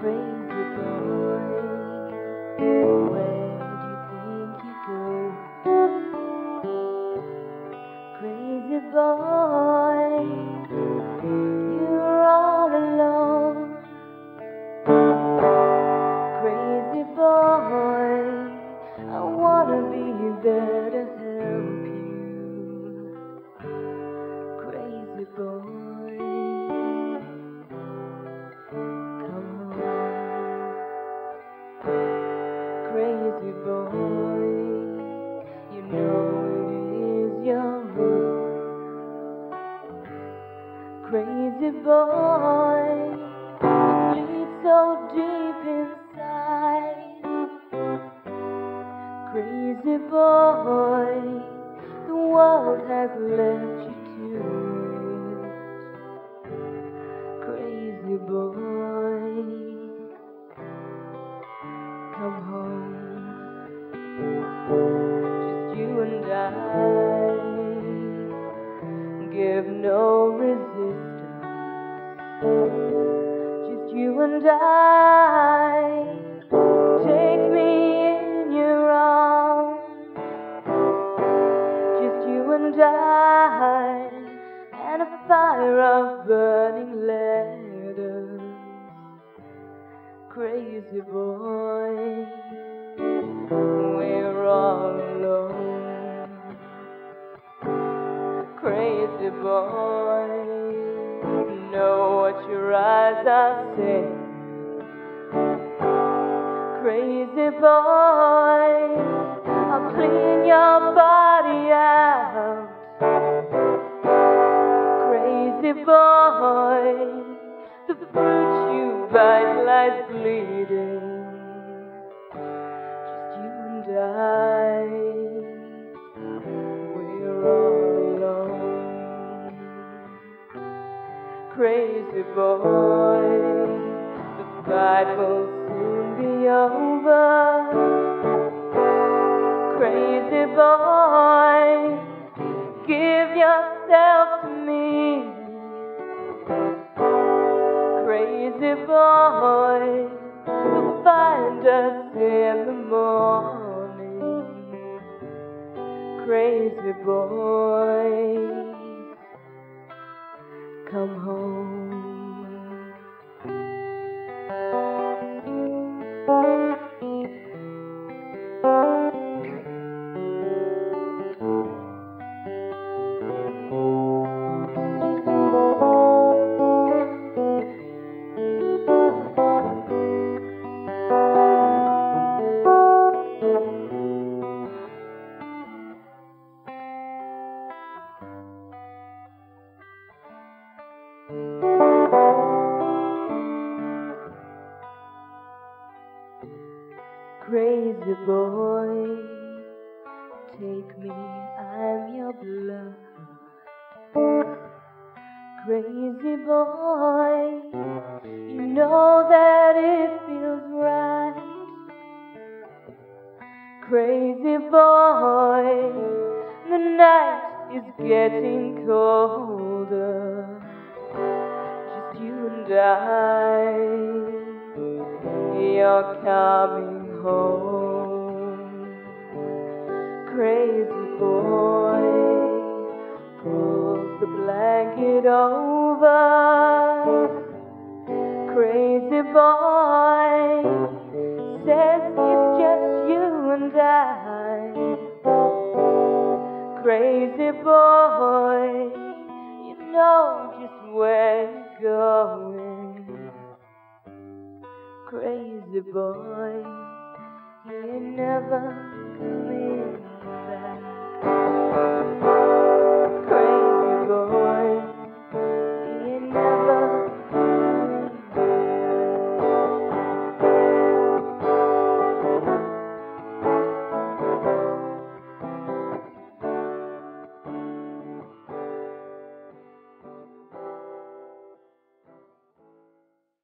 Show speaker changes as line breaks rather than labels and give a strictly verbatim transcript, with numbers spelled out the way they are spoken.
Crazy boy, where do you think you go? Crazy boy, you're all alone. Crazy boy, I wanna be there to help you. Crazy boy, come home. Crazy boy, you know it is your room. Crazy boy, you bleed so deep inside. Crazy boy, the world has left you to it. Crazy boy, come home. Just you and I, give no resistance. Just you and I, take me in your arms. Just you and I, and a fire of burning letters. Crazy boy, we're all alone. Crazy boy, know what your eyes are saying. Crazy boy, I'll clean your body out. Crazy boy, the fruit you bite lies bleeding. Just you and I, we're all alone. Crazy boy, the fight will soon be over. Crazy boy, give yourself to me. Crazy boy, you'll find us in the morning. Crazy boy, come home. Crazy boy, take me, I'm your blood. Crazy boy, you know that it feels right. Crazy boy, the night is getting colder. Just you and I, you're coming home. Crazy boy, pulls the blanket over. Crazy boy, says it's just you and I. Crazy boy, you know just where you're going. Crazy boy, you're never coming